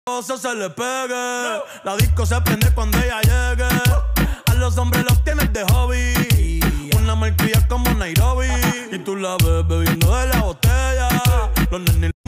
se le pegue. La disco se prende cuando ella llegue. A los hombres los tienes de hobby. Una malcria como Nairobi. Y tú la ves bebiendo de la botella. Los nenes